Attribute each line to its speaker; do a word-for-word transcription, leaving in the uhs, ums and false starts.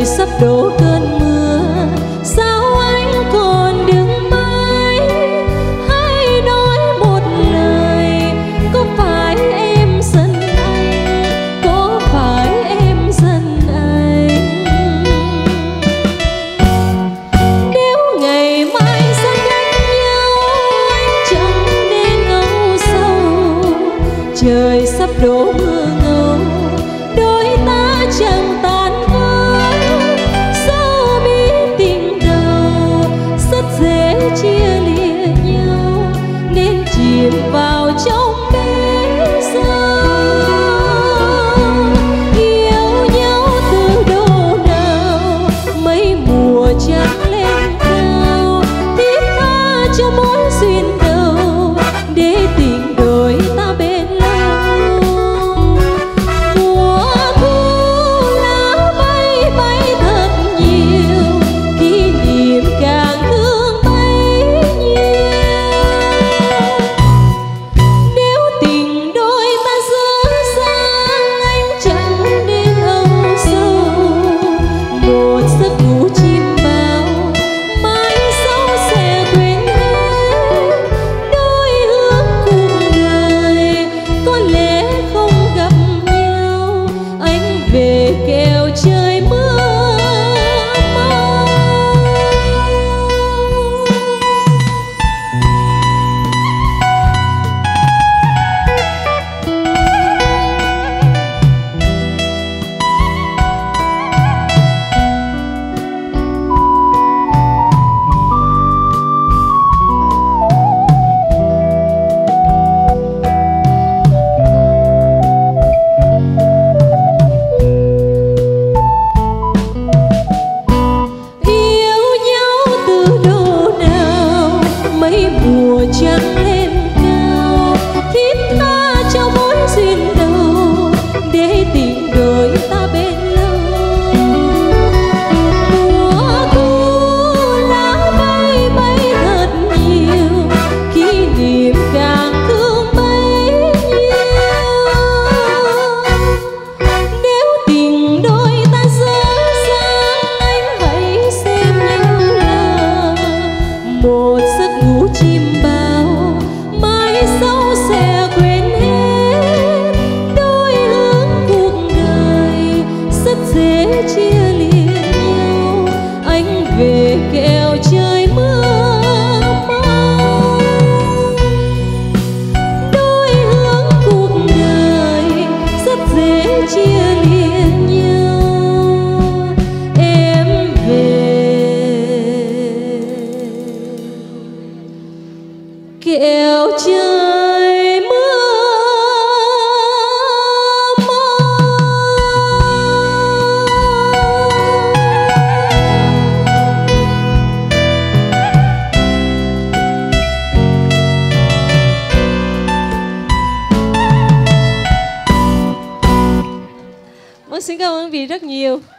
Speaker 1: sắp đổ cơn mưa, sao anh còn đứng mãi? Hãy nói một lời, có phải em giận anh? Có phải em giận anh? Nếu ngày mai xa cách nhau, anh chẳng nên âu sầu. Trời sắp đổ mưa ngâu, đôi ta chẳng tan vỡ. Sao biết tình đầu rất dễ chia lìa nhau, nên chìm vào trong bể dâu. Yêu nhau từ đâu nào, mấy mùa trắng lên cao. Thiết tha cho mối duyên đầu, để tình đôi ta bên lâu. Mùa thu lá bay bay thật nhiều, kỷ niệm càng thương bấy nhiêu. Nếu tình đôi ta dở dang, anh chẳng nên âu sầu. Một giấc ngủ chim bao, mai sau sẽ quên hết. Đôi hướng cuộc đời có lẽ không gặp nhau, anh về kẻo trời mưa mau. Yêu nhau từ đâu nào, mấy mùa trắng lên cao. Thiết tha cho mối duyên đầu, để tình đôi ta bên lâu. Mùa thu lá bay bay thật nhiều, kỷ niệm càng thương bấy nhiêu. Nếu tình đôi ta dở dang, anh hãy xem như là một giấc ngủ chim bao, mai sau sẽ quên hết. Đôi hướng cuộc đời rất dễ chia lìa nhau, anh về kẻo trời mưa mau. Đôi hướng cuộc đời rất dễ chia lìa nhau, em về kẻo trời mưa mau. Vâng, xin cảm ơn quý vị rất nhiều.